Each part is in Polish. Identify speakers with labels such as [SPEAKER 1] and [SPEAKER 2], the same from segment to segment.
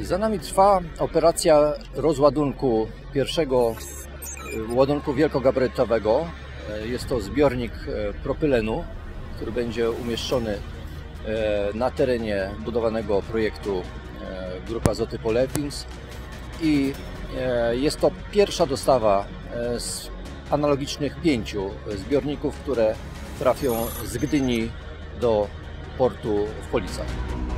[SPEAKER 1] Za nami trwa operacja rozładunku pierwszego ładunku wielkogabarytowego. Jest to zbiornik propylenu, który będzie umieszczony na terenie budowanego projektu Grupy Azoty Polepins i jest to pierwsza dostawa z analogicznych 5 zbiorników, które trafią z Gdyni do portu w Policach.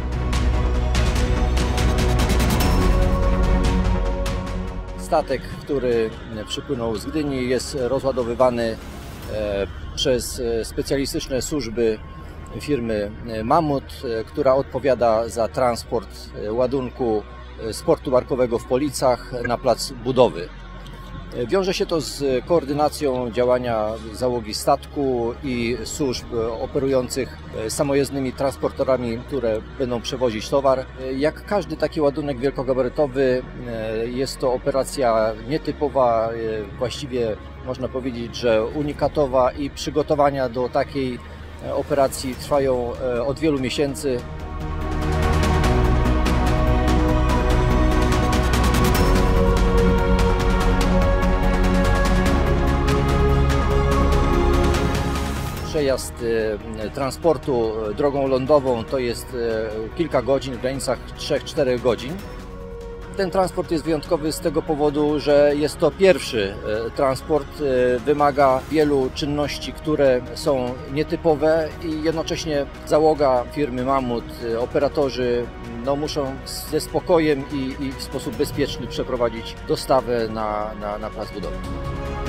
[SPEAKER 1] Statek, który przypłynął z Gdyni, jest rozładowywany przez specjalistyczne służby firmy Mamut, która odpowiada za transport ładunku z portu barkowego w Policach na plac budowy. Wiąże się to z koordynacją działania załogi statku i służb operujących samojezdnymi transporterami, które będą przewozić towar. Jak każdy taki ładunek wielkogabarytowy, jest to operacja nietypowa, właściwie można powiedzieć, że unikatowa, i przygotowania do takiej operacji trwają od wielu miesięcy. Przejazd transportu drogą lądową to jest kilka godzin, w granicach 3-4 godzin. Ten transport jest wyjątkowy z tego powodu, że jest to pierwszy transport, wymaga wielu czynności, które są nietypowe, i jednocześnie załoga firmy Mamut, operatorzy muszą ze spokojem i w sposób bezpieczny przeprowadzić dostawę na plac budowy.